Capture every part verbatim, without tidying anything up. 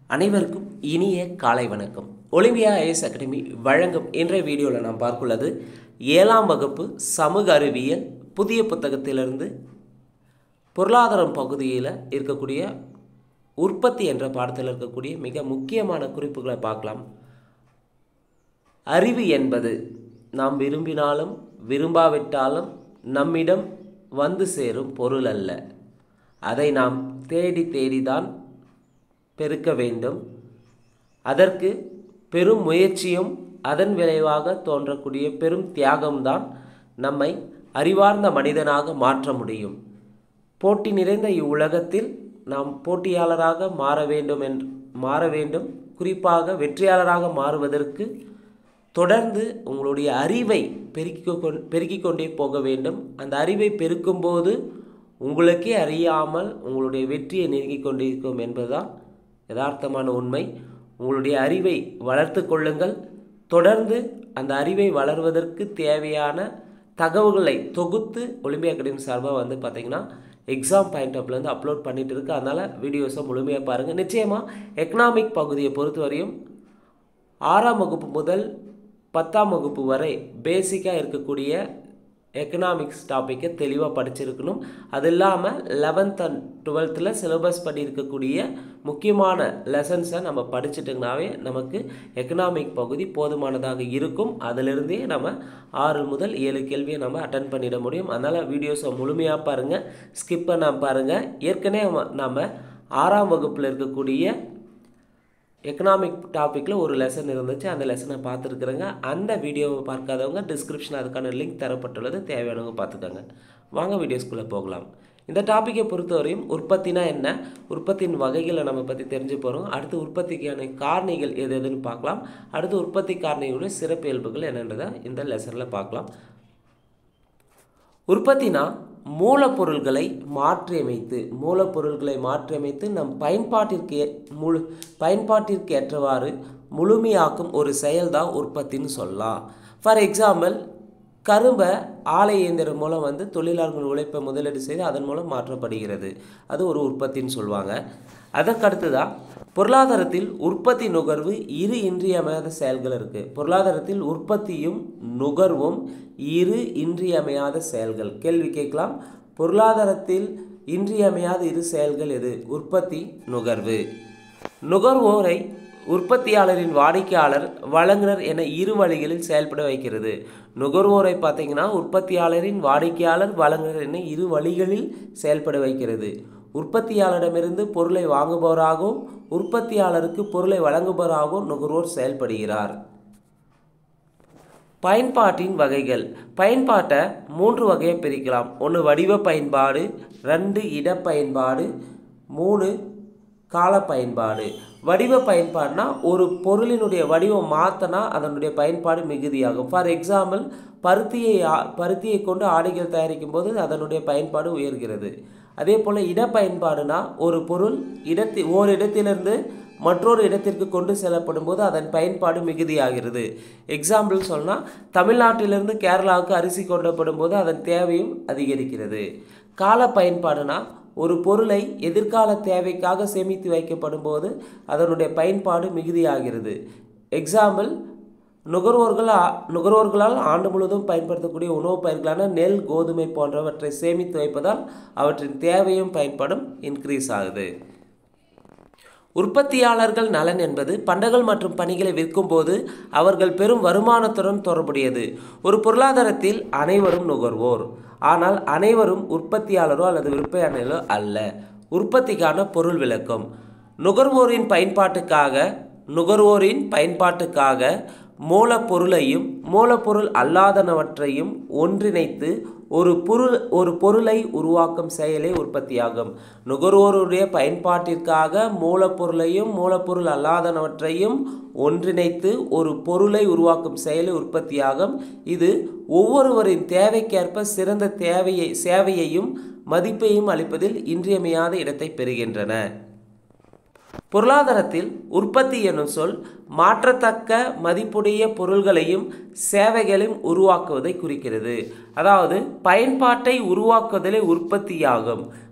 அனைவருக்கும் இனிய காலை வணக்கம். ஒலிம்பியா ஐஏஎஸ் அகாடமி வழங்கும் இன்றைய வீடியோவில் நாம் பார்க்குள்ளது ஏழாம் வகுப்பு சமூக அறிவியல் புதிய புத்தகத்திலிருந்து பொருளாதாரம் பகுதியில் இருக்கக்கூடிய உற்பத்தி என்ற பாடத்தில் இருக்கக்கூடிய மிக முக்கியமான குறிப்புகளை பார்க்கலாம். அறிவு என்பது நாம் விரும்பினாலும் விரும்பாவிட்டாலும் நம்மிடம் வந்து சேரும் பொருள் அல்ல. அதை நாம் தேடி தேடிதான் பெருக்க வேண்டும். அதற்கு பெரும் முயற்சியும் அதன் விளைவாக தோன்றக்கூடிய பெரும் தியாகம்தான் நம்மை அறிவார்ந்த மனிதனாக மாற்ற முடியும். போட்டி நிறைந்த இவ்வுலகத்தில் நாம் போட்டியாளராக மாற வேண்டும் என்று மாற வேண்டும். குறிப்பாக வெற்றியாளராக மாறுவதற்கு தொடர்ந்து உங்களுடைய அறிவை பெருக்கி பெருக்கிக் கொண்டே போக வேண்டும். அந்த அறிவை பெருக்கும்போது உங்களுக்கே அறியாமல் உங்களுடைய வெற்றியை நெருங்கிக் கொண்டிருக்கும் என்பதுதான் யதார்த்தமான உண்மை. உங்களுடைய அறிவை வளர்த்து கொள்ளுங்கள். தொடர்ந்து அந்த அறிவை வளர்வதற்கு தேவையான தகவல்களை தொகுத்து ஒலிம்பியா அகாடமி சார்பாக வந்து பார்த்திங்கன்னா எக்ஸாம் பாயிண்ட் ஆஃப்லேருந்து அப்லோட் பண்ணிகிட்டு இருக்குது. அதனால் வீடியோஸை முழுமையாக பாருங்கள். நிச்சயமாக எக்கனாமிக் பகுதியை பொறுத்தவரையும் ஆறாம் வகுப்பு முதல் பத்தாம் வகுப்பு வரை பேசிக்காக இருக்கக்கூடிய எக்கனாமிக்ஸ் டாப்பிக்கை தெளிவாக படிச்சிருக்கணும். அது இல்லாமல் லெவன்த் அண்ட் டுவெல்த்தில் சிலபஸ் படி இருக்கக்கூடிய முக்கியமான லெசன்ஸை நம்ம படிச்சுட்டோம்னாவே நமக்கு எக்கனாமிக் பகுதி போதுமானதாக இருக்கும். அதிலிருந்தே நம்ம ஆறு முதல் ஏழு கேள்வியை நம்ம அட்டன் பண்ணிட முடியும். அதனால் வீடியோஸை முழுமையாக பாருங்கள், ஸ்கிப் பண்ணாமல் பாருங்கள். ஏற்கனவே நம்ம ஆறாம் வகுப்பில் இருக்கக்கூடிய எக்கனாமிக் டாப்பிக்கில் ஒரு லெசன் இருந்துச்சு. அந்த லெசனை பார்த்துருக்குறேங்க. அந்த வீடியோவை பார்க்காதவங்க டிஸ்கிரிப்ஷன் அதுக்கான லிங்க் தரப்பட்டுள்ளது, தேவையானவங்க பார்த்துக்கோங்க. வாங்க வீடியோஸ்குள்ளே போகலாம். இந்த டாப்பிக்கை பொறுத்தவரையும் உற்பத்தினா என்ன, உற்பத்தியின் வகைகளை நம்ம பற்றி தெரிஞ்சு போகிறோம். அடுத்து உற்பத்திக்கான காரணிகள் எது எதுன்னு பார்க்கலாம். அடுத்து உற்பத்தி காரணிகளுடைய சிறப்பியல்புகள் என்னன்றதை இந்த லெசனில் பார்க்கலாம். உற்பத்தினா மூலப்பொருள்களை மாற்றியமைத்து மூலப்பொருள்களை மாற்றியமைத்து நம் பயன்பாட்டிற்கு முழு பயன்பாட்டிற்கு ஏற்றவாறு முழுமையாக்கும் ஒரு செயல்தான் உற்பத்தின்னு சொல்லலாம். ஃபார் எக்ஸாம்பிள், கரும்பை ஆலை இயந்திரம் மூலம் வந்து தொழிலாளர்கள் உழைப்பை முதலீடு செய்து அதன் மூலம் மாற்றப்படுகிறது. அது ஒரு உற்பத்தின்னு சொல்லுவாங்க. அதற்கடுத்து தான் பொருளாதாரத்தில் உற்பத்தி நுகர்வு இரு இன்றியமையாத செயல்கள் இருக்குது. பொருளாதாரத்தில் உற்பத்தியும் நுகர்வும் இரு இன்றியமையாத செயல்கள். கேள்வி கேட்கலாம், பொருளாதாரத்தில் இன்றியமையாத இரு செயல்கள் எது? உற்பத்தி, நுகர்வு. நுகர்வோரை உற்பத்தியாளரின் வாடிக்கையாளர், வழங்குனர் என இரு வழிகளில் செயல்பட வைக்கிறது. நுகர்வோரை பார்த்தீங்கன்னா உற்பத்தியாளரின் வாடிக்கையாளர், வழங்குனர் என இரு வழிகளில் செயல்பட வைக்கிறது. உற்பத்தியாளரிடமிருந்து பொருளை வாங்குபவராகவும் உற்பத்தியாளருக்கு பொருளை வழங்குபவராகவும் நுகர்வோர் செயல்படுகிறார். பயன்பாட்டின் வகைகள். பயன்பாட்டை மூன்று வகையை பிரிக்கலாம். ஒன்று வடிவ பயன்பாடு, ரெண்டு இட பயன்பாடு, மூணு கால பயன்பாடு. வடிவ பயன்பாடுனா ஒரு பொருளினுடைய வடிவம் மாற்றினா அதனுடைய பயன்பாடு மிகுதியாகும். ஃபார் எக்ஸாம்பிள், பருத்தியை பருத்தியை கொண்டு ஆடைகள் தயாரிக்கும் போது அதனுடைய பயன்பாடு உயர்கிறது. அதே போல் இட பயன்பாடுனா ஒரு பொருள் இடத்தில் ஓர் இடத்திலிருந்து மற்றொரு இடத்திற்கு கொண்டு செல்லப்படும் போது அதன் பயன்பாடு மிகுதியாகிறது. எக்ஸாம்பிள் சொன்னால், தமிழ்நாட்டிலிருந்து கேரளாவுக்கு அரிசி கொண்டப்படும் போது அதன் தேவையும் அதிகரிக்கிறது. கால பயன்பாடுனா ஒரு பொருளை எதிர்கால தேவைக்காக சேமித்து வைக்கப்படும் போது அதனுடைய பயன்பாடு மிகுதியாகிறது. எக்ஸாம்பிள், நுகர்வோர்கள் நுகர்வோர்களால் ஆண்டு முழுவதும் பயன்படுத்தக்கூடிய உணவுப் பயிர்களான நெல், கோதுமை போன்றவற்றை சேமித்து வைப்பதால் அவற்றின் தேவையும் பயன்பாடும் இன்க்ரீஸ் ஆகுது. உற்பத்தியாளர்கள் நலன் என்பது பண்டங்கள் மற்றும் பணிகளை விற்கும் போது அவர்கள் பெரும் வருமானத்துடன் தொடர்புடையது. ஒரு பொருளாதாரத்தில் அனைவரும் நுகர்வோர், ஆனால் அனைவரும் உற்பத்தியாளரோ அல்லது விற்பனையாளரோ அல்ல. உற்பத்திக்கான பொருள் விளக்கம். நுகர்வோரின் பயன்பாட்டுக்காக நுகர்வோரின் பயன்பாட்டுக்காக மூலப்பொருளையும் மூலப்பொருள் அல்லாதனவற்றையும் ஒன்றிணைத்து ஒரு பொருள் ஒரு பொருளை உருவாக்கும் செயலே உற்பத்தியாகும். நுகர்வோருடைய பயன்பாட்டிற்காக மூலப்பொருளையும் மூலப்பொருள் அல்லாதனவற்றையும் ஒன்றிணைத்து ஒரு பொருளை உருவாக்கும் செயலே உற்பத்தியாகும். இது ஒவ்வொருவரின் தேவைக்கேற்ப சிறந்த தேவையை சேவையையும் மதிப்பையும் அளிப்பதில் இன்றியமையாத இடத்தை பெறுகின்றன. பொருளாதாரத்தில் உற்பத்தி எனும் சொல் மாற்றத்தக்க மதிப்புடைய பொருள்களையும் சேவைகளையும் உருவாக்குவதை குறிக்கிறது. அதாவது பயன்பாட்டை உருவாக்குவதிலே உற்பத்தியாகும்.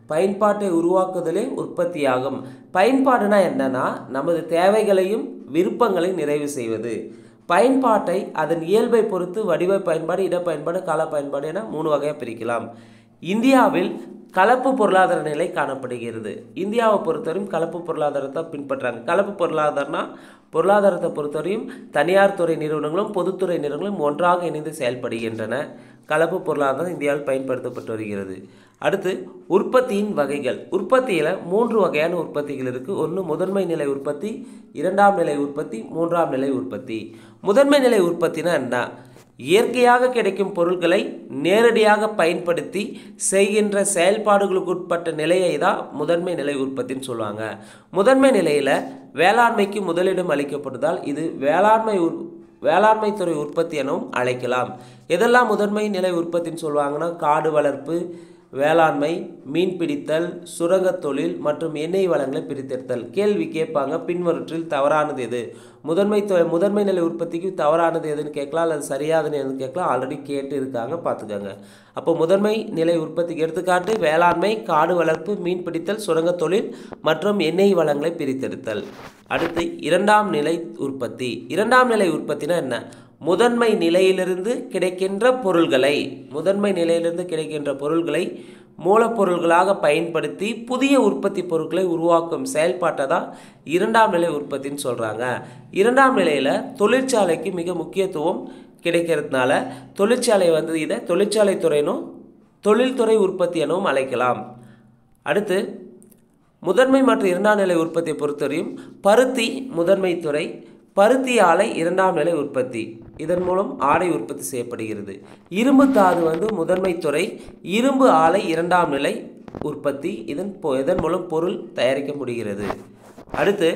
பயன்பாட்டை உருவாக்குதலே உற்பத்தியாகும். பயன்பாடுனா என்னன்னா நமது தேவைகளையும் விருப்பங்களையும் நிறைவு செய்வது. பயன்பாட்டை அதன் இயல்பை பொறுத்து வடிவ பயன்பாடு, இட பயன்பாடு, கால பயன்பாடு என மூணு வகையாக பிரிக்கலாம். இந்தியாவில் கலப்பு பொருளாதார நிலை காணப்படுகிறது. இந்தியாவை பொறுத்தவரையும் கலப்பு பொருளாதாரத்தை பின்பற்றாங்க. கலப்பு பொருளாதாரம்னா பொருளாதாரத்தை பொறுத்தவரையும் தனியார் துறை நிறுவனங்களும் பொதுத்துறை நிறுவனங்களும் ஒன்றாக இணைந்து செயல்படுகின்றன. கலப்பு பொருளாதாரம் இந்தியாவில் பயன்படுத்தப்பட்டு வருகிறது. அடுத்து உற்பத்தியின் வகைகள். உற்பத்தியில் மூன்று வகையான உற்பத்திகள் இருக்குது. ஒன்று முதன்மை நிலை உற்பத்தி, இரண்டாம் நிலை உற்பத்தி, மூன்றாம் நிலை உற்பத்தி. முதன்மை நிலை உற்பத்தினா என்ன? இயற்கையாக கிடைக்கும் பொருட்களை நேரடியாக பயன்படுத்தி செய்கின்ற செயல்பாடுகளுக்கு உட்பட்ட நிலையை தான் முதன்மை நிலை உற்பத்தின்னு சொல்லுவாங்க. முதன்மை நிலையில் வேளாண்மைக்கு முதலிடம் அளிக்கப்படுவதால் இது வேளாண்மை உற் வேளாண்மை துறை உற்பத்தி எனவும் அழைக்கலாம். எதெல்லாம் முதன்மை நிலை உற்பத்தின்னு சொல்லுவாங்கன்னா காடு வளர்ப்பு, வேளாண்மை, மீன்பிடித்தல், சுரங்கத் தொழில் மற்றும் எண்ணெய் வளங்களை பிரித்தெடுத்தல். கேள்வி கேட்பாங்க, பின்வற்றில் தவறானது எது? முதன்மை முதன்மை நிலை உற்பத்திக்கு தவறானது எதுன்னு கேட்கலாம், அல்லது சரியானது எதுன்னு கேட்கலாம். ஆல்ரெடி கேட்டு இருக்காங்க, பார்த்துக்கோங்க. அப்போ முதன்மை நிலை உற்பத்திக்கு எடுத்துக்காட்டு வேளாண்மை, காடு வளர்ப்பு, மீன்பிடித்தல், சுரங்கத் தொழில் மற்றும் எண்ணெய் வளங்களை பிரித்தெடுத்தல். அடுத்து இரண்டாம் நிலை உற்பத்தி. இரண்டாம் நிலை உற்பத்தினா என்ன? முதன்மை நிலையிலிருந்து கிடைக்கின்ற பொருள்களை முதன்மை நிலையிலிருந்து கிடைக்கின்ற பொருள்களை மூலப்பொருள்களாக பயன்படுத்தி புதிய உற்பத்தி பொருட்களை உருவாக்கும் செயல்பாட்டை தான் இரண்டாம் நிலை உற்பத்தின்னு சொல்கிறாங்க. இரண்டாம் நிலையில் தொழிற்சாலைக்கு மிக முக்கியத்துவம் கிடைக்கிறதுனால தொழிற்சாலை வந்து இதை தொழிற்சாலை துறையினும் தொழில்துறை உற்பத்தி எனவும் அழைக்கலாம். அடுத்து முதன்மை மற்றும் இரண்டாம் நிலை உற்பத்தியை பொறுத்தவரையும் பருத்தி முதன்மை துறை, பருத்தி ஆலை இரண்டாம் நிலை உற்பத்தி. இதன் மூலம் ஆடை உற்பத்தி செய்யப்படுகிறது. இரும்பு தாது வந்து முதன்மை துறை, இரும்பு ஆலை இரண்டாம் நிலை உற்பத்தி. இதன் இதன் மூலம் பொருள் தயாரிக்க முடிகிறது. அடுத்து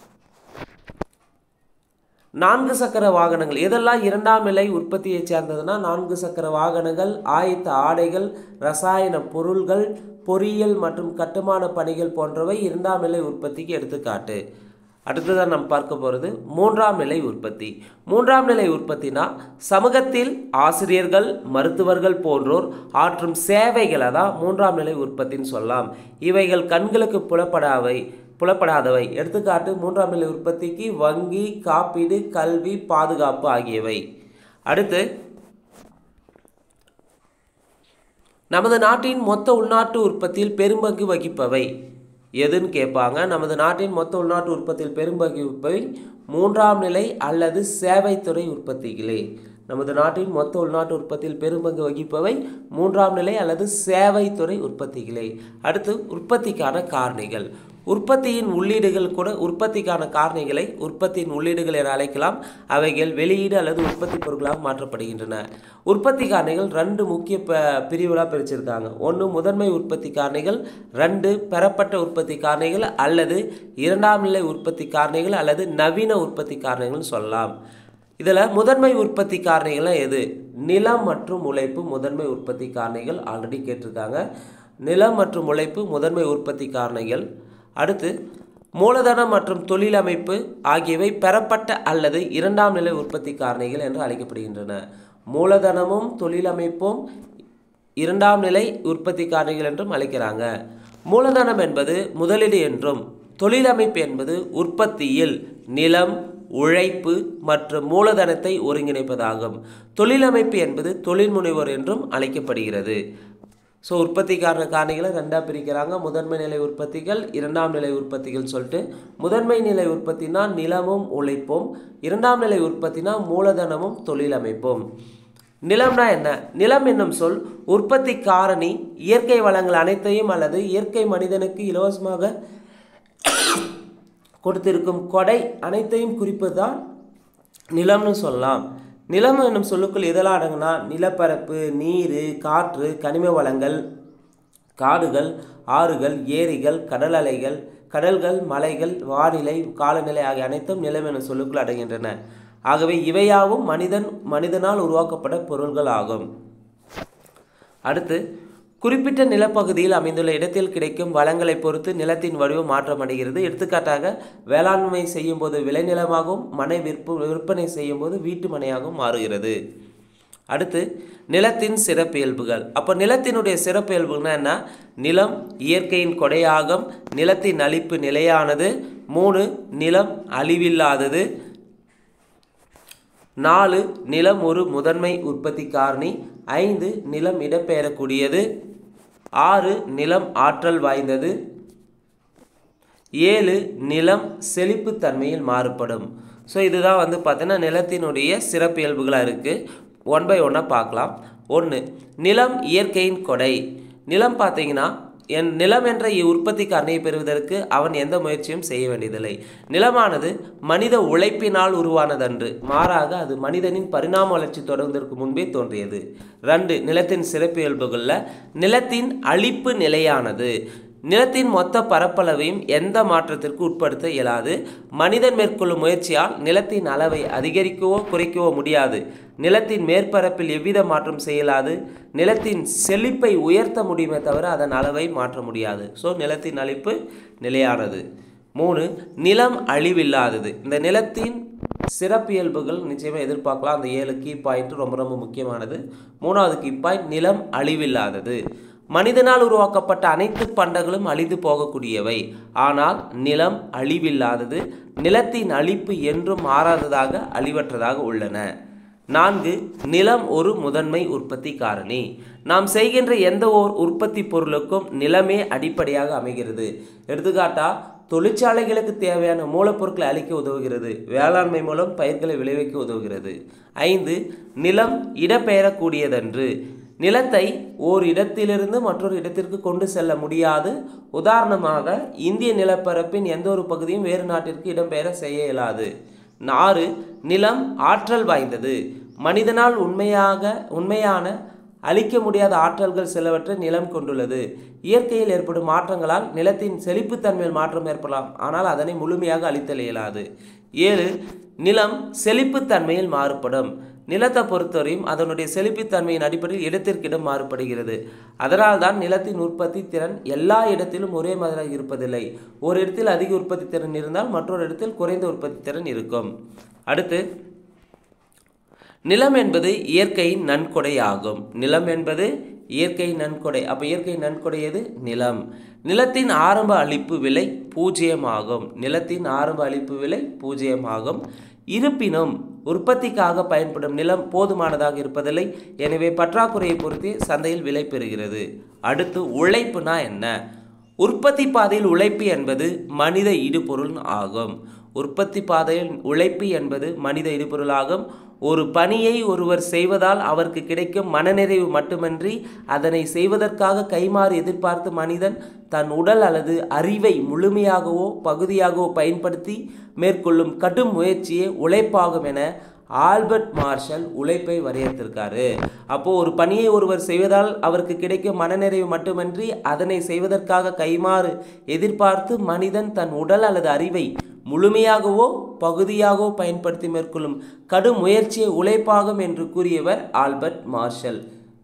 நான்கு சக்கர வாகனங்கள். எதெல்லாம் இரண்டாம் நிலை உற்பத்தியை சேர்ந்ததுன்னா நான்கு சக்கர வாகனங்கள், ஆயத்த ஆடைகள், ரசாயன பொருள்கள், பொறியியல் மற்றும் கட்டுமான பணிகள் போன்றவை இரண்டாம் நிலை உற்பத்திக்கு எடுத்துக்காட்டு. அடுத்ததான் நம்ம பார்க்க போகிறது மூன்றாம் நிலை உற்பத்தி. மூன்றாம் நிலை உற்பத்தினா சமூகத்தில் ஆசிரியர்கள், மருத்துவர்கள் போன்றோர் ஆற்றும் சேவைகளை தான் மூன்றாம் நிலை உற்பத்தின்னு சொல்லலாம். இவைகள் கண்களுக்கு புலப்படாவை புலப்படாதவை. எடுத்துக்காட்டு மூன்றாம் நிலை உற்பத்திக்கு வங்கி, காப்பீடு, கல்வி, பாதுகாப்பு ஆகியவை. அடுத்து நமது நாட்டின் மொத்த உள்நாட்டு உற்பத்தியில் பெரும்பங்கு வகிப்பவை எதுன்னு கேட்பாங்க. நமது நாட்டின் மொத்த உள்நாட்டு உற்பத்தியில் பெரும்பங்கு வகிப்பவை மூன்றாம் நிலை அல்லது சேவைத்துறை உற்பத்திகளே. நமது நாட்டின் மொத்த உள்நாட்டு உற்பத்தியில் பெரும்பங்கு வகிப்பவை மூன்றாம் நிலை அல்லது சேவைத்துறை உற்பத்திகளே. அடுத்து உற்பத்திக்கான காரணிகள். உற்பத்தியின் உள்ளீடுகள் கூட உற்பத்திக்கான காரணிகளை உற்பத்தியின் உள்ளீடுகள் என அழைக்கலாம். அவைகள் வெளியீடு அல்லது உற்பத்தி பொருட்களாக மாற்றப்படுகின்றன. உற்பத்தி காரணிகள் ரெண்டு முக்கிய ப பிரிவுகளாக பிரிச்சிருக்காங்க. ஒன்று முதன்மை உற்பத்தி காரணிகள், ரெண்டு பெறப்பட்ட உற்பத்தி காரணிகள் அல்லது இரண்டாம் நிலை உற்பத்தி காரணிகள் அல்லது நவீன உற்பத்தி காரணிகள்னு சொல்லலாம். இதில் முதன்மை உற்பத்தி காரணிகள்லாம் எது? நிலம் மற்றும் உழைப்பு முதன்மை உற்பத்தி காரணிகள். ஆல்ரெடி கேட்டிருக்காங்க. நிலம் மற்றும் உழைப்பு முதன்மை உற்பத்தி காரணிகள். அடுத்து மூலதனம் மற்றும் தொழிலமைப்பு ஆகியவை பெறப்பட்ட அல்லது இரண்டாம் நிலை உற்பத்தி காரணிகள் என்று அழைக்கப்படுகின்றன. மூலதனமும் தொழிலமைப்பும் இரண்டாம் நிலை உற்பத்தி காரணிகள் என்றும் அழைக்கிறாங்க. மூலதனம் என்பது முதலீடு என்றும், தொழிலமைப்பு என்பது உற்பத்தியில் நிலம், உழைப்பு மற்றும் மூலதனத்தை ஒருங்கிணைப்பதாகும். தொழிலமைப்பு என்பது தொழில் முனைவோர் என்றும் அழைக்கப்படுகிறது. ஸோ உற்பத்திக்கான காரணிகளை ரெண்டாக பிரிக்கிறாங்க. முதன்மை நிலை உற்பத்திகள், இரண்டாம் நிலை உற்பத்திகள் சொல்லிட்டு. முதன்மை நிலை உற்பத்தினா நிலமும் உழைப்பும், இரண்டாம் நிலை உற்பத்தினா மூலதனமும் தொழிலமைப்பும். நிலம்னா என்ன? நிலம் என்னும் சொல் உற்பத்தி காரணி இயற்கை வளங்கள் அனைத்தையும் அல்லது இயற்கை மனிதனுக்கு இலவசமாக கொடுத்திருக்கும் கொடை அனைத்தையும் குறிப்பதுதான் நிலம்னு சொல்லலாம். நிலம் என்னும் சொல்லுக்குள் இதெல்லாம் அடங்குனா நிலப்பரப்பு, நீர், காற்று, கனிம வளங்கள், காடுகள், ஆறுகள், ஏரிகள், கடல் அலைகள், கடல்கள், மலைகள், வானிலை, காலநிலை ஆகிய அனைத்தும் நிலம் என்னும் சொல்லுக்குள் அடங்குகின்றன. ஆகவே இவையாவும் மனிதன் மனிதனால் உருவாக்கப்பட்ட பொருள்கள் ஆகும். அடுத்து குறிப்பிட்ட நிலப்பகுதியில் அமைந்துள்ள இடத்தில் கிடைக்கும் வளங்களை பொறுத்து நிலத்தின் வடிவம் மாற்றமடைகிறது. எடுத்துக்காட்டாக வேளாண்மை செய்யும் போது விளைநிலமாகவும், மனை விற்ப விற்பனை செய்யும் போது வீட்டு மனையாகவும் மாறுகிறது. அடுத்து நிலத்தின் சிறப்பியல்புகள். அப்போ நிலத்தினுடைய சிறப்பியல்புகள்னா என்ன? நிலம் இயற்கையின் கொடையாகும், நிலத்தின் அழிப்பு நிலையானது, மூணு நிலம் அழிவில்லாதது, நாலு நிலம் ஒரு முதன்மை உற்பத்தி காரணி, ஐந்து நிலம் இடம்பெயரக்கூடியது, ஆறு நிலம் ஆற்றல் வாய்ந்தது, ஏழு நிலம் செழிப்பு தன்மையில் மாறுபடும். ஸோ இதுதான் வந்து பார்த்தீங்கன்னா நிலத்தினுடைய சிறப்பியல்புகளாக இருக்குது. ஒன் பை ஒன்னாக பார்க்கலாம். ஒன்று நிலம் இயற்கையின் கொடை. நிலம் பார்த்தீங்கன்னா என் நிலம் என்ற உற்பத்தி காரணியை பெறுவதற்கு அவன் எந்த முயற்சியும் செய்ய வேண்டியதில்லை. நிலமானது மனித உழைப்பினால் உருவானதன்று, மாறாக அது மனிதனின் பரிணாம வளர்ச்சி தொடர்வதற்கு முன்பே தோன்றியது. ரெண்டு நிலத்தின் சிறப்பியல்புகளில் நிலத்தின் அழிப்பு நிலையானது. நிலத்தின் மொத்த பரப்பளவையும் எந்த மாற்றத்திற்கு உட்படுத்த இயலாது. மனிதன் மேற்கொள்ளும் முயற்சியால் நிலத்தின் அளவை அதிகரிக்கவோ குறைக்கவோ முடியாது. நிலத்தின் மேற்பரப்பில் எவ்வித மாற்றம் செய்யலாது. நிலத்தின் செழிப்பை உயர்த்த முடியுமே தவிர அதன் அளவை மாற்ற முடியாது. ஸோ நிலத்தின் அழிப்பு நிலையானது. மூணு நிலம் அழிவில்லாதது. இந்த நிலத்தின் சிறப்பியல்புகள் நிச்சயமாக எதிர்பார்க்கலாம். அந்த ஏழு கீ பாயிண்ட் ரொம்ப ரொம்ப முக்கியமானது. மூணாவது கீ பாயிண்ட் நிலம் அழிவில்லாதது. மனிதனால் உருவாக்கப்பட்ட அனைத்து பண்டங்களும் அழிந்து போகக்கூடியவை, ஆனால் நிலம் அழிவில்லாதது. நிலத்தின் அழிப்பு என்றும் மாறாததாக அழிவற்றதாக உள்ளன. நான்கு நிலம் ஒரு முதன்மை உற்பத்தி காரணி. நாம் செய்கின்ற எந்த ஓர் உற்பத்தி பொருளுக்கும் நிலமே அடிப்படையாக அமைகிறது. எடுத்துக்காட்டா தொழிற்சாலைகளுக்கு தேவையான மூலப்பொருட்களை அளிக்க உதவுகிறது. வேளாண்மை மூலம் பயிர்களை விளைவிக்க உதவுகிறது. ஐந்து நிலம் இடம்பெயரக்கூடியதன்று. நிலத்தை ஓர் இடத்திலிருந்து மற்றொரு இடத்திற்கு கொண்டு செல்ல முடியாது. உதாரணமாக இந்திய நிலப்பரப்பின் எந்த ஒரு பகுதியும் வேறு நாட்டிற்கு இடம்பெயர செய்ய இயலாது. ஆறு நிலம் ஆற்றல் வாய்ந்தது. மனிதனால் உண்மையாக உண்மையான அழிக்க முடியாத ஆற்றல்கள் சிலவற்றை நிலம் கொண்டுள்ளது. இயற்கையில் ஏற்படும் மாற்றங்களால் நிலத்தின் செழிப்புத்தன்மையில் மாற்றம் ஏற்படலாம், ஆனால் அதனை முழுமையாக அழித்தல் இயலாது. ஏழு நிலம் செழிப்புத்தன்மையில் மாறுபடும். நிலத்தை பொறுத்தவரையும் அதனுடைய செழிப்புத்தன்மையின் அடிப்படையில் இடத்திற்கிடம் மாறுபடுகிறது. அதனால்தான் நிலத்தின் உற்பத்தி திறன் எல்லா இடத்திலும் ஒரே மாதிரியாக இருப்பதில்லை. ஒரு இடத்தில் அதிக உற்பத்தி திறன் இருந்தால் மற்றொரு இடத்தில் குறைந்த உற்பத்தி திறன் இருக்கும். அடுத்து நிலம் என்பது இயற்கையின் நன்கொடை ஆகும். நிலம் என்பது இயற்கையின் நன்கொடை. அப்போ இயற்கை நன்கொடை எது? நிலம். நிலத்தின் ஆரம்ப அளிப்பு விலை பூஜ்ஜியமாகும். நிலத்தின் ஆரம்ப அளிப்பு விலை பூஜ்ஜியமாகும். இருப்பினும் உற்பத்திக்காக பயன்படும் நிலம் போதுமானதாக இருப்பதில்லை. எனவே பற்றாக்குறையை பொறுத்து சந்தையில் விலை பெறுகிறது. அடுத்து உழைப்புனா என்ன? உற்பத்தி பாதையில் உழைப்பு என்பது மனித இடுபொருள் ஆகும். உற்பத்தி பாதையில் உழைப்பு என்பது மனித இடுபொருள் ஆகும். ஒரு பணியை ஒருவர் செய்வதால் அவருக்கு கிடைக்கும் மனநிறைவு மட்டுமன்றி அதனை செய்வதற்காக கைமாறு எதிர்பார்த்து மனிதன் தன் உடல் அல்லது அறிவை முழுமையாகவோ பகுதியாகவோ பயன்படுத்தி மேற்கொள்ளும் கடும் முயற்சியே உழைப்பாகும் என ஆல்பர்ட் மார்ஷல் உழைப்பை வரையறுத்திருக்காரு. அப்போ ஒரு பணியை ஒருவர் செய்வதால் அவருக்கு கிடைக்கும் மனநிறைவு மட்டுமன்றி அதனை செய்வதற்காக கைமாறு எதிர்பார்த்து மனிதன் தன் உடல் அல்லது அறிவை முழுமையாகவோ பகுதியாகவோ பயன்படுத்தி மேற்கொள்ளும் கடும் முயற்சியை உழைப்பாகும் என்று கூறியவர் ஆல்பர்ட் மார்ஷல்.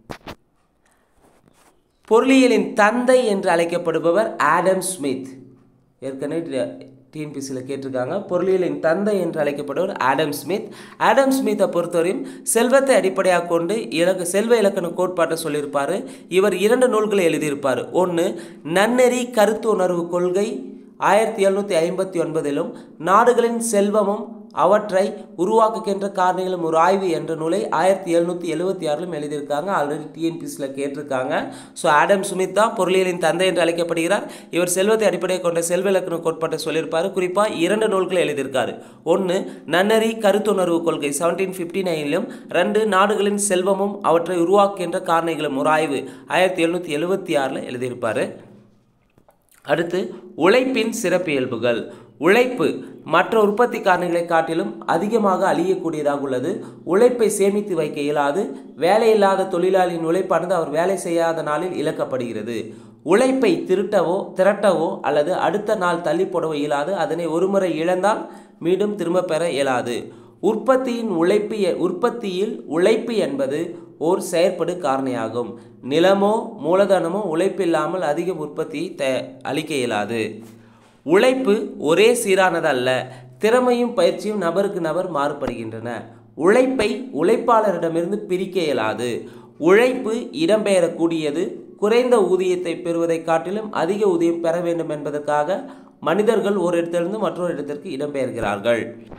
பொருளியலின் தந்தை என்று அழைக்கப்படுபவர் ஆடம் ஸ்மித். ஏற்கனவே டிஎன்பிசியில் கேட்டிருக்காங்க. பொருளியலின் தந்தை என்று அழைக்கப்படுவர் ஆடம் ஸ்மித். ஆடம் ஸ்மித்தை பொறுத்தவரையும் செல்வத்தை அடிப்படையாக கொண்டு இலக்க செல்வ இலக்கண கோட்பாட்டை சொல்லியிருப்பார். இவர் இரண்டு நூல்களை எழுதியிருப்பார். ஒன்று நன்னெறி கருத்து உணர்வு கொள்கை ஆயிரத்தி எழுநூற்றி ஐம்பத்தி ஒன்பதிலும் நாடுகளின் செல்வமும் அவற்றை உருவாக்குகின்ற காரணிகளும் ஒரு ஆய்வு என்ற நூலை ஆயிரத்தி எழுநூற்றி எழுபத்தி ஆறிலும் எழுதியிருக்காங்க. ஆல்ரெடி டிஎன்பிசியில் கேட்டிருக்காங்க. ஸோ ஆடம் ஸ்மித் தான் பொருளியலின் தந்தை என்று அழைக்கப்படுகிறார். இவர் செல்வத்தை அடிப்படையாக கொண்ட செல்வ இலக்கண கோட்பாட்டை சொல்லியிருப்பார். குறிப்பாக இரண்டு நூல்களை எழுதியிருக்காரு. ஒன்று நன்னெறி கருத்துணர்வு கொள்கை செவன்டீன் ஃபிஃப்டி நைனிலும், ரெண்டு நாடுகளின் செல்வமும் அவற்றை உருவாக்குகின்ற காரணிகளும் ஒரு ஆய்வு ஆயிரத்தி எழுநூற்றி எழுபத்தி ஆறில் எழுதியிருப்பார். அடுத்து உழைப்பின் சிறப்பியல்புகள். உழைப்பு மற்ற உற்பத்தி காரணிகளை காட்டிலும் அதிகமாக அழியக்கூடியதாக உள்ளது. உழைப்பை சேமித்து வைக்க இயலாது. வேலையில்லாத தொழிலாளியின் உழைப்பானது அவர் வேலை செய்யாத நாளில் இழக்கப்படுகிறது. உழைப்பை திருட்டவோ திரட்டவோ அல்லது அடுத்த நாள் தள்ளி போடவோ இயலாது. அதனை ஒருமுறை இழந்தால் மீண்டும் திரும்ப பெற இயலாது. உற்பத்தியின் உழைப்பு உற்பத்தியில் உழைப்பு என்பது ஓர் செயற்படு காரணியாகும். நிலமோ மூலதனமோ உழைப்பில்லாமல் அதிக உற்பத்தியை த அளிக்க இயலாது. உழைப்பு ஒரே சீரானதல்ல. திறமையும் பயிற்சியும் நபருக்கு நபர் மாறுபடுகின்றன. உழைப்பை உழைப்பாளரிடமிருந்து பிரிக்க இயலாது. உழைப்பு இடம்பெயரக்கூடியது. குறைந்த ஊதியத்தை பெறுவதை காட்டிலும் அதிக ஊதியம் பெற வேண்டும் என்பதற்காக மனிதர்கள் ஒரு இடத்திலிருந்து மற்றொரு இடத்திற்கு இடம்பெயர்கிறார்கள்.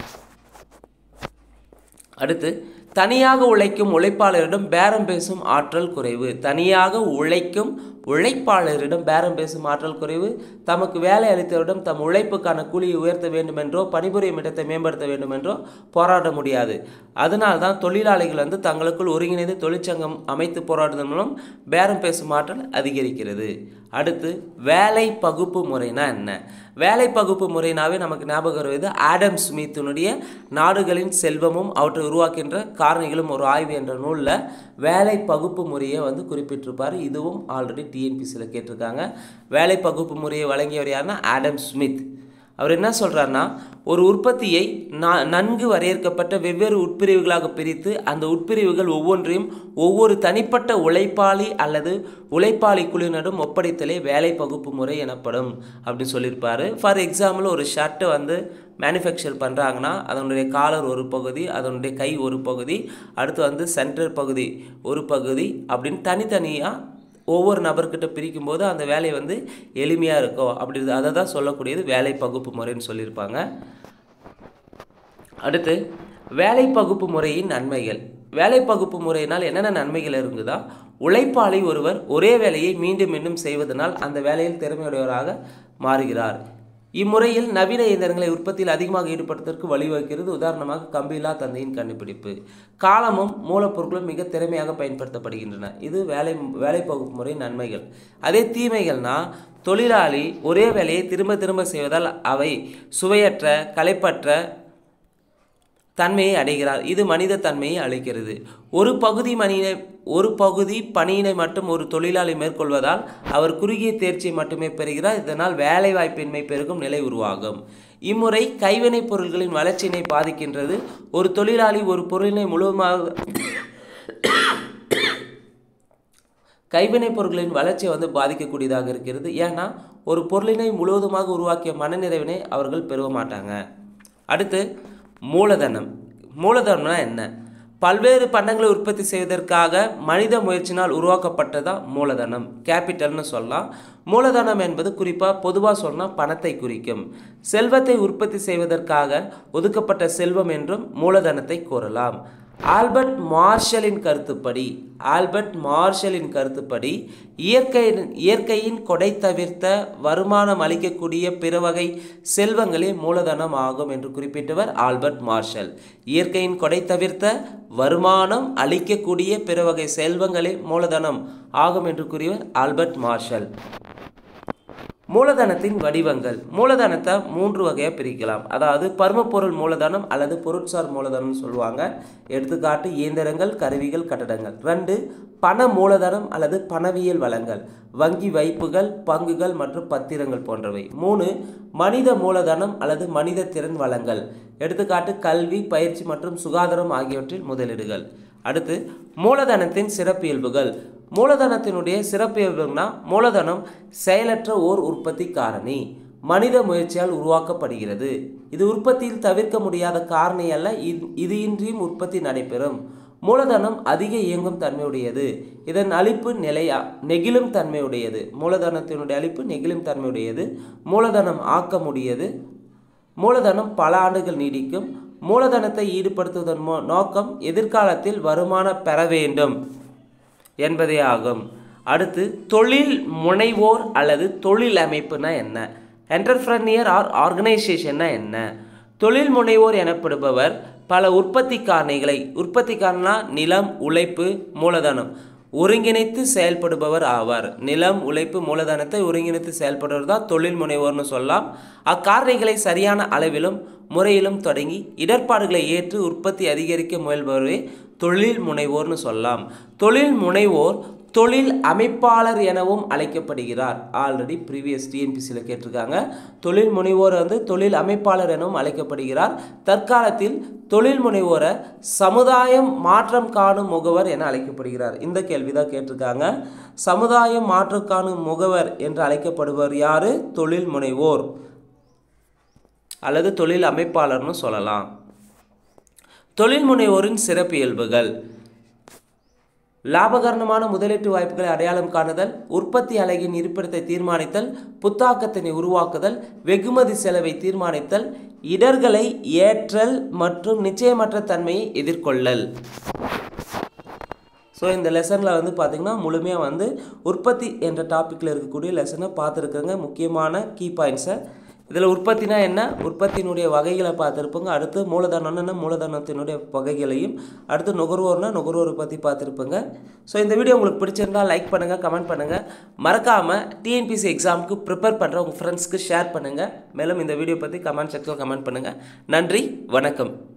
அடுத்து, தனியாக உழைக்கும் உழைப்பாளரிடம் பேரம் பேசும் ஆற்றல் குறைவு. தனியாக உழைக்கும் உழைப்பாளரிடம் பேரம் பேசும் ஆற்றல் குறைவு. தமக்கு வேலை அளித்தவரிடம் தம் உழைப்புக்கான கூலியை உயர்த்த வேண்டுமென்றோ பணிபுரியும் இடத்தை மேம்படுத்த வேண்டுமென்றோ போராட முடியாது. அதனால்தான் தொழிலாளிகள் வந்து தங்களுக்குள் ஒருங்கிணைந்து தொழிற்சங்கம் அமைத்து போராடுவதன் மூலம் பேரம் பேசும் ஆற்றல் அதிகரிக்கிறது. அடுத்து, வேலை பகுப்பு முறைனா என்ன? வேலை பகுப்பு முறைனாவே நமக்கு ஞாபகம் வருவது ஆடம் ஸ்மித்தினுடைய நாடுகளின் செல்வமும் அவற்றை உருவாக்கின்ற காரணிகளும் ஒரு ஆய்வு என்ற நூலில் வேலை பகுப்பு முறையை வந்து குறிப்பிட்டிருப்பார். இதுவும் ஆல்ரெடி டிஎன்பிசியில் கேட்டிருக்காங்க. வேலை பகுப்பு முறையை வழங்கியவர் யாருன்னா ஆடம் ஸ்மித். அவர் என்ன சொல்கிறாருன்னா, ஒரு உற்பத்தியை நன்கு வரையறுக்கப்பட்ட வெவ்வேறு உட்பிரிவுகளாக பிரித்து அந்த உட்பிரிவுகள் ஒவ்வொன்றையும் ஒவ்வொரு தனிப்பட்ட உழைப்பாளி அல்லது உழைப்பாளி குழுவினரும் ஒப்படைத்தலே வேலை பகுப்பு முறை எனப்படும் அப்படின்னு சொல்லியிருப்பார். ஃபார் எக்ஸாம்பிள், ஒரு ஷர்ட்டை வந்து மேனுஃபேக்சர் பண்ணுறாங்கன்னா அதனுடைய காலர் ஒரு பகுதி, அதனுடைய கை ஒரு பகுதி, அடுத்து வந்து சென்டர் பகுதி ஒரு பகுதி அப்படின்னு தனித்தனியாக ஒவ்வொரு நபர்கிட்ட பிரிக்கும்போது அந்த வேலை வந்து எளிமையாக இருக்கும். அப்படி அதை தான் சொல்லக்கூடியது வேலை பகுப்பு முறைன்னு சொல்லியிருப்பாங்க. அடுத்து, வேலை பகுப்பு முறையின் நன்மைகள். வேலை பகுப்பு முறையினால் என்னென்ன நன்மைகள் இருக்குதா? உழைப்பாளி ஒருவர் ஒரே வேலையை மீண்டும் மீண்டும் செய்வதனால் அந்த வேலையில் திறமையுடையவராக மாறுகிறார். இம்முறையில் நவீன இயந்திரங்களை உற்பத்தியில் அதிகமாக ஈடுபடுத்துவதற்கு வழிவகுக்கிறது. உதாரணமாக, கம்பியில்லா தந்தையின் கண்டுபிடிப்பு. காலமும் மூலப்பொருட்களும் மிக திறமையாக பயன்படுத்தப்படுகின்றன. இது வேலை வேலை பகுப்பு முறை நன்மைகள். அதே தீமைகள்னா, தொழிலாளி ஒரே வேலையை திரும்ப திரும்ப செய்வதால் அவை சுவையற்ற களைப்பற்ற தன்மையை அடைகிறார். இது மனித தன்மையை அளிக்கிறது. ஒரு பகுதி மணியினை ஒரு பகுதி பணியினை மட்டும் ஒரு தொழிலாளி மேற்கொள்வதால் அவர் குறுகிய தேர்ச்சியை மட்டுமே பெறுகிறார். இதனால் வேலை வாய்ப்பின்மை பெருகும் நிலை உருவாகும். இம்முறை கைவினைப் பொருட்களின் வளர்ச்சியினை பாதிக்கின்றது. ஒரு தொழிலாளி ஒரு பொருளினை முழுவதுமாக கைவினைப் பொருட்களின் வளர்ச்சியை வந்து பாதிக்கக்கூடியதாக இருக்கிறது. ஏன்னா ஒரு பொருளினை முழுவதுமாக உருவாக்கிய மனநிறைவினை அவர்கள் பெற மாட்டாங்க. அடுத்து, மூலதனம். மூலதனம்னா என்ன? பல்வேறு பண்டங்களை உற்பத்தி செய்வதற்காக மனித முயற்சினால் உருவாக்கப்பட்டதான் மூலதனம், கேபிட்டல்னு சொல்லலாம். மூலதனம் என்பது குறிப்பாக பொதுவாக சொன்னால் பணத்தை குறிக்கும். செல்வத்தை உற்பத்தி செய்வதற்காக ஒதுக்கப்பட்ட செல்வம் என்றும் மூலதனத்தை கூறலாம். ஆல்பர்ட் மார்ஷலின் கருத்துப்படி ஆல்பர்ட் மார்ஷலின் கருத்துப்படி இயற்கை இயற்கையின் கொடை தவிர்த்த வருமானம் அளிக்கக்கூடிய பிற வகை செல்வங்களே மூலதனம் ஆகும் என்று குறிப்பிட்டவர் ஆல்பர்ட் மார்ஷல். இயற்கையின் கொடை தவிர்த்த வருமானம் அளிக்கக்கூடிய பிற வகை செல்வங்களே மூலதனம் ஆகும் என்று கூறியவர் ஆல்பர்ட் மார்ஷல். மூலதனத்தின் வடிவங்கள். மூலதனத்தை மூன்று வகையாக பிரிக்கலாம். அதாவது பருமப்பொருள் மூலதனம் அல்லது பொருட்சார் மூலதனம்னு சொல்லுவாங்க. எடுத்துக்காட்டு இயந்திரங்கள், கருவிகள், கட்டடங்கள். ரெண்டு, பண மூலதனம் அல்லது பணவியல் வளங்கள், வங்கி வைப்புகள், பங்குகள் மற்றும் பத்திரங்கள் போன்றவை. மூணு, மனித மூலதனம் அல்லது மனித திறன் வளங்கள். எடுத்துக்காட்டு கல்வி, பயிற்சி மற்றும் சுகாதாரம் ஆகியவற்றில் முதலீடுகள். அடுத்து, மூலதனத்தின் சிறப்பியல்புகள். மூலதனத்தினுடைய சிறப்பியல்புனா, மூலதனம் செயலற்ற ஓர் உற்பத்தி காரணி, மனித முயற்சியால் உருவாக்கப்படுகிறது. இது உற்பத்தியில் தவிர்க்க முடியாத காரணி அல்ல, இது இன்றியும் உற்பத்தி நடைபெறும். மூலதனம் அதிக இயங்கும் தன்மையுடையது. இதன் அளிப்பு நிலையா நெகிழும் தன்மையுடையது. மூலதனத்தினுடைய அளிப்பு நெகிழும் தன்மையுடையது. மூலதனம் ஆக்க முடியது. மூலதனம் பல ஆண்டுகள் நீடிக்கும். மூலதனத்தை ஈடுபடுத்துவதன் நோக்கம் எதிர்காலத்தில் வருமானம் பெற வேண்டும் என்பதே ஆகும். அடுத்து, தொழில் முனைவோர் அல்லது தொழில் அமைப்புனா என்ன? என்டர்பிரனியர் ஆர் ஆர்கனைசேஷன்னா என்ன? தொழில் முனைவோர் எனப்படுபவர் பல உற்பத்தி காரணிகளை உற்பத்தி காரணா நிலம், உழைப்பு, மூலதனம் ஒருங்கிணைத்து செயல்படுபவர் ஆவார். நிலம், உழைப்பு, மூலதனத்தை ஒருங்கிணைத்து செயல்படுவர் தான் தொழில் முனைவோர்னு சொல்லலாம். அக்காரணிகளை சரியான அளவிலும் முறையிலும் தொடங்கி இடர்பாடுகளை ஏற்று உற்பத்தி அதிகரிக்க முயல்பவரே தொழில் முனைவோர்னு சொல்லலாம். தொழில் முனைவோர் தொழில் அமைப்பாளர் எனவும் அழைக்கப்படுகிறார். ஆல்ரெடி ப்ரீவியஸ் டிஎன்பிசியில் கேட்டிருக்காங்க. தொழில் முனைவோர் வந்து தொழில் அமைப்பாளர் எனவும் அழைக்கப்படுகிறார். தற்காலத்தில் தொழில் முனைவோரை சமுதாயம் மாற்றம் காணும் முகவர் என அழைக்கப்படுகிறார். இந்த கேள்விதான் கேட்டிருக்காங்க. சமுதாயம் மாற்றம் காணும் முகவர் என்று அழைக்கப்படுவர் யாரு? தொழில் முனைவோர் அல்லது தொழில் அமைப்பாளர்னு சொல்லலாம். தொழில் முனைவோரின் சிறப்பியல்புகள். லாபகரமான முதலீட்டு வாய்ப்புகளை அடையாளம் காணுதல், உற்பத்தி அலகின் இருப்பிடத்தை தீர்மானித்தல், புத்தாக்கத்தினை உருவாக்குதல், வெகுமதி செலவை தீர்மானித்தல், இடர்களை ஏற்றல் மற்றும் நிச்சயமற்ற தன்மையை எதிர்கொள்ளல். ஸோ இந்த லெசனில் வந்து பார்த்திங்கன்னா முழுமையாக வந்து உற்பத்தி என்ற டாப்பிக்கில் இருக்கக்கூடிய லெசனை பார்த்துருக்குங்க. முக்கியமான கீ பாயிண்ட்ஸை இதில் உற்பத்தினா என்ன, உற்பத்தியினுடைய வகைகளை பார்த்துருப்போங்க. அடுத்து மூலதனம்னா மூலதனத்தினுடைய வகைகளையும், அடுத்து நுகர்வோர்னா நுகர்வோரை பற்றி பார்த்துருப்போங்க. ஸோ இந்த வீடியோ உங்களுக்கு பிடிச்சிருந்தால் லைக் பண்ணுங்கள், கமெண்ட் பண்ணுங்கள். மறக்காமல் டிஎன்பிஎஸ்சி எக்ஸாமுக்கு ப்ரிப்பேர் பண்ணுற உங்கள் ஃப்ரெண்ட்ஸ்க்கு ஷேர் பண்ணுங்கள். மேலும் இந்த வீடியோ பற்றி கமெண்ட் செக்ஷனில் கமெண்ட் பண்ணுங்கள். நன்றி, வணக்கம்.